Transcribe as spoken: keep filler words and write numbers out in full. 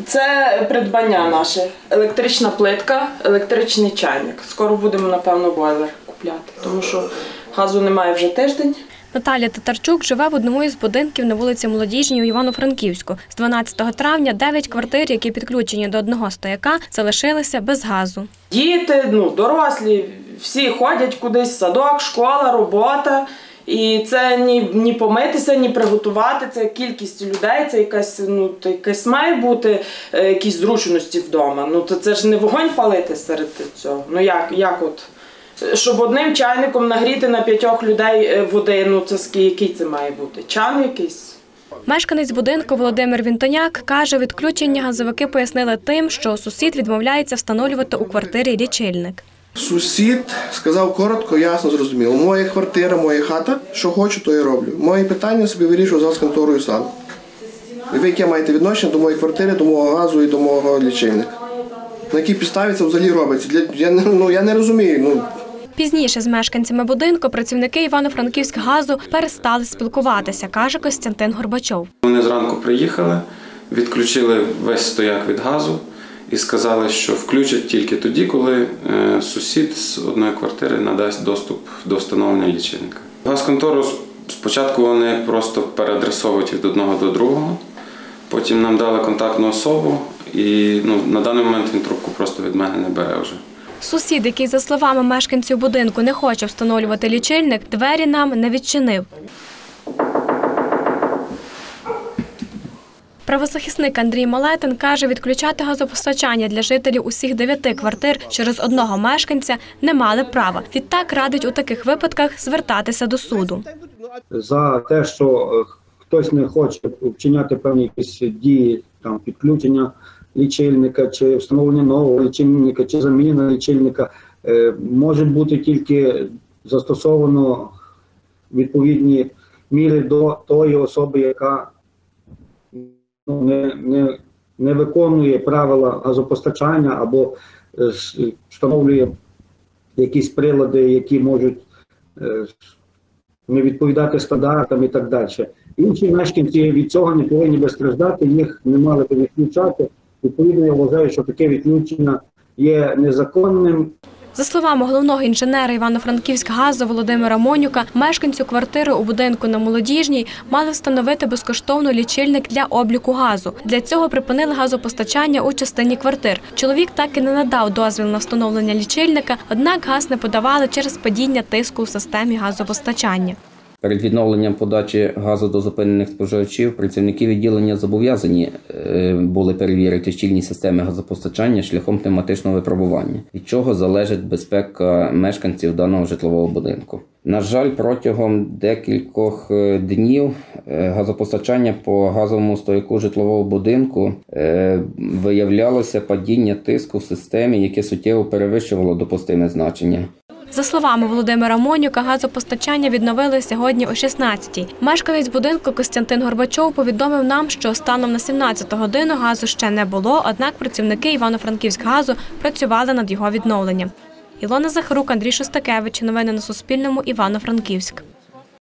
Це придбання наше. Електрична плитка, електричний чайник. Скоро будемо, напевно, бойлер купляти, тому що газу немає вже тиждень. Наталя Татарчук живе в одному із будинків на вулиці Молодіжній у Івано-Франківську. З дванадцятого травня дев'ять квартир, які підключені до одного стояка, залишилися без газу. Діти, ну, дорослі, всі ходять кудись, садок, школа, робота. І це ні, ні помитися, ні приготувати, це кількість людей, це якась, ну, якась має бути е, якісь зручності вдома. Ну, то це ж не вогонь палити серед цього. Ну, як, як от? Щоб одним чайником нагріти на п'ятьох людей води, ну це який це має бути? Чан якийсь? Мешканець будинку Володимир Вінтоняк каже, відключення газовики пояснили тим, що сусід відмовляється встановлювати у квартирі лічильник. Сусід сказав коротко, ясно, зрозуміло. Моя квартира, моя хата, що хочу, то і роблю. Мої питання собі вирішую за конторою сам. І ви яке маєте відношення до моєї квартири, до мого газу і до мого лічильника? На якій підставі це взагалі робиться? Я, ну, я не розумію. Ну. Пізніше з мешканцями будинку працівники Івано-Франківськгазу перестали спілкуватися, каже Костянтин Горбачов. Вони зранку приїхали, відключили весь стояк від газу і сказали, що включать тільки тоді, коли сусід з одної квартири надасть доступ до встановлення лічильника. Газконтору спочатку вони просто переадресовують від одного до другого, потім нам дали контактну особу і ну, на даний момент він трубку просто від мене не бере вже. Сусід, який, за словами мешканців будинку, не хоче встановлювати лічильник, двері нам не відчинив. Правозахисник Андрій Малетин каже, відключати газопостачання для жителів усіх дев'яти квартир через одного мешканця не мали права. Відтак радить у таких випадках звертатися до суду. За те, що хтось не хоче вчиняти певні якісь дії, там, підключення лічильника, чи встановлення нового лічильника, чи заміна лічильника, може бути тільки застосовано відповідні міри до тої особи, яка ну, не, не, не виконує правила газопостачання або встановлює якісь прилади, які можуть не відповідати стандартам і так далі. Інші мешканці від цього не повинні би страждати, їх не мали б відключати. Відповідно, я вважаю, що таке відключення є незаконним. За словами головного інженера Івано-Франківськгазу Володимира Монюка, мешканцю квартири у будинку на Молодіжній мали встановити безкоштовно лічильник для обліку газу. Для цього припинили газопостачання у частині квартир. Чоловік так і не надав дозвіл на встановлення лічильника, однак газ не подавали через падіння тиску у системі газопостачання. Перед відновленням подачі газу до зупинених споживачів працівники відділення зобов'язані були перевірити щільність системи газопостачання шляхом тематичного випробування, від чого залежить безпека мешканців даного житлового будинку. На жаль, протягом декількох днів газопостачання по газовому стояку житлового будинку виявлялося падіння тиску в системі, яке суттєво перевищувало допустиме значення. За словами Володимира Монюка, газопостачання відновили сьогодні о шістнадцятій. Мешканець будинку Костянтин Горбачов повідомив нам, що станом на сімнадцяту годину газу ще не було, однак працівники Івано-Франківськгазу працювали над його відновленням. Ілона Захарук, Андрій Шостакевич. Новини на Суспільному. Івано-Франківськ.